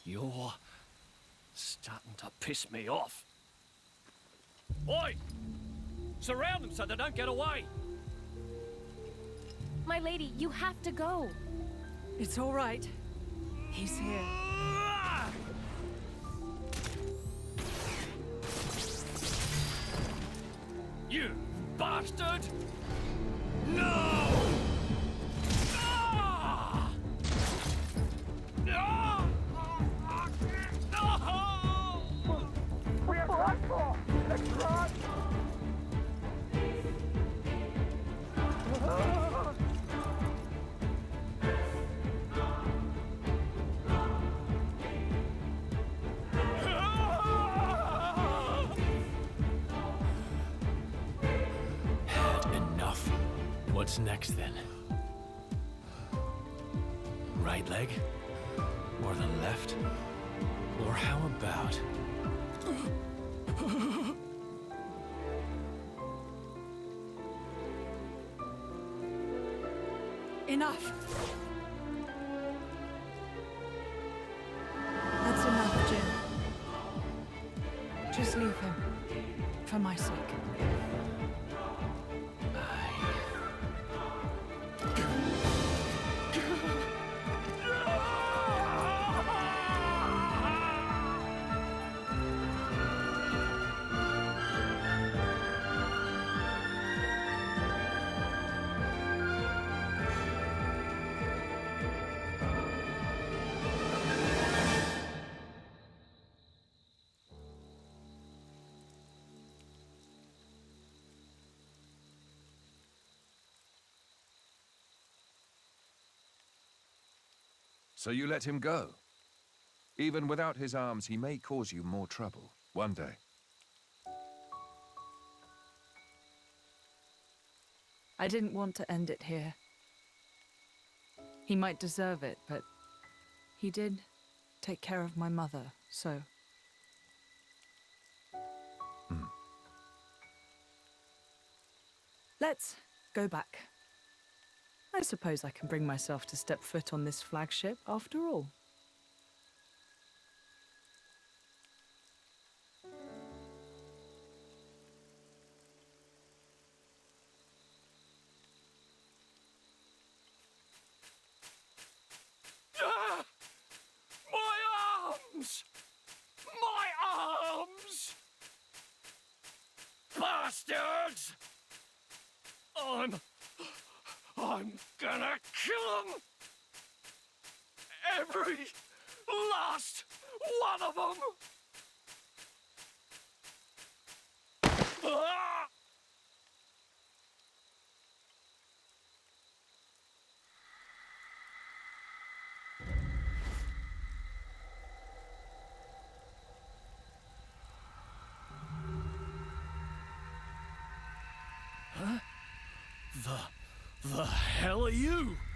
You're starting to piss me off. Oi! Surround them so they don't get away! My lady, you have to go. It's all right. He's here. You bastard! No! Enough. What's next then? Right leg? Or the left? Or how about... Enough! That's enough, Jin. Just leave him. For my sake. So you let him go? Even without his arms, he may cause you more trouble, one day. I didn't want to end it here. He might deserve it, but he did take care of my mother, so... Let's go back. I suppose I can bring myself to step foot on this flagship, after all. Ah! My arms! My arms! Bastards! I'm gonna kill them! Every last one of them! Ah! Huh? The hell are you?